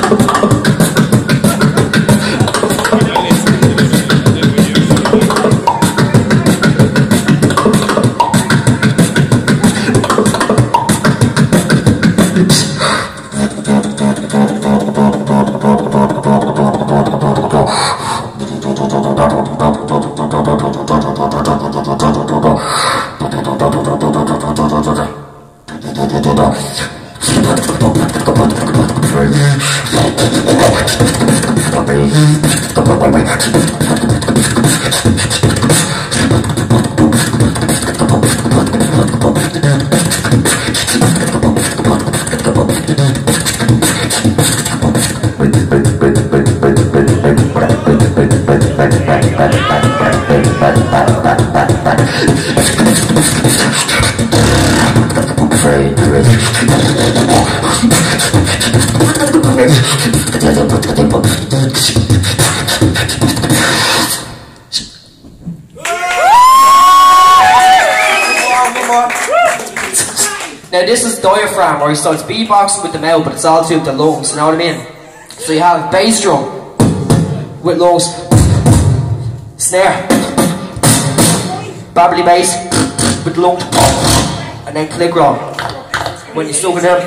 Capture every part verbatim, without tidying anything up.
Now this is diaphragm, where he starts beatboxing with the mouth, but it's all through the lungs, you know what I mean? So you have bass drum with lungs, snare, babbly bass with lung, and then click roll. When you stuck it in.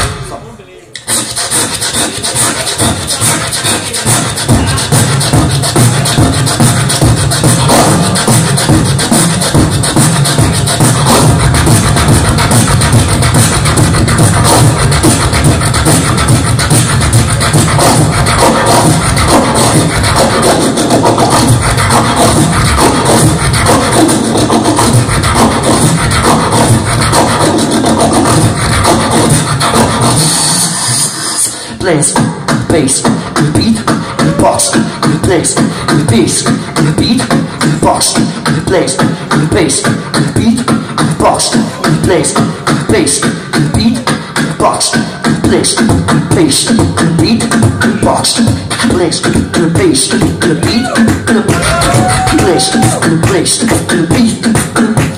Blaze, bass, beat, box, blaze, bass, beat, box, blaze, bass, beat, box, blaze, bass, beat, box, blaze, bass, beat, box, blaze, bass, beat, blaze, blaze, beat.